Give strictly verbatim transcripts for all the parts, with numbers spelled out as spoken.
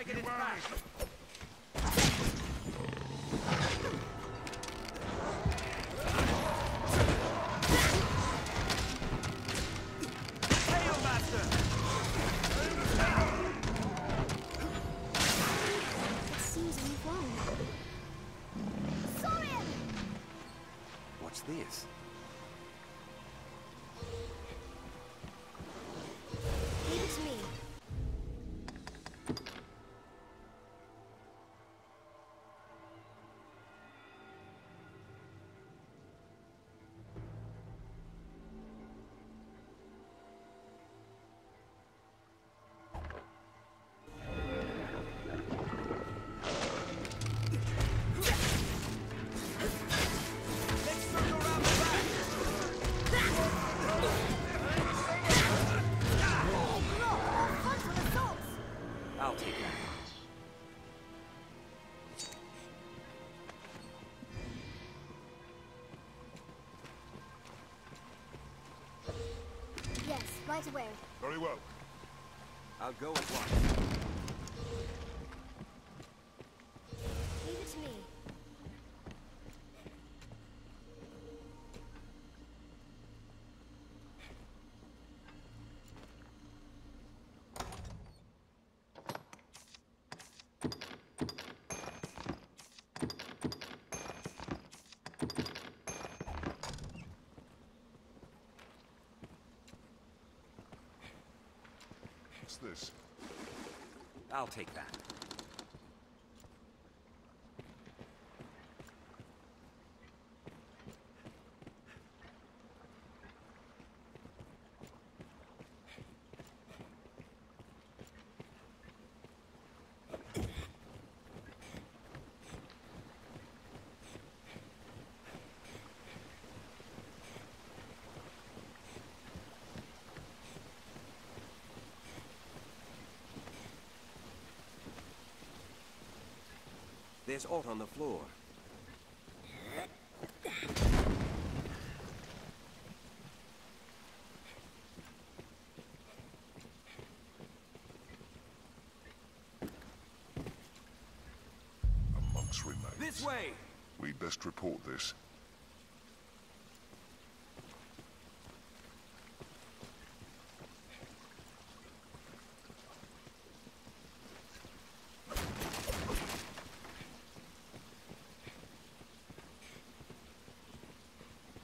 I get it back. Hail, Master! It seems we've won. Saurian! What's this? Leave it to me. Let's circle around the back! Frontal assaults! I'll take that. Yes, right away. Very well. I'll go at once. Leave it to me. What's this? I'll take that. There's aught on the floor. A monk's remains. This way! We'd best report this.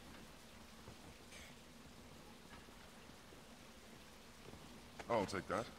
I'll take that.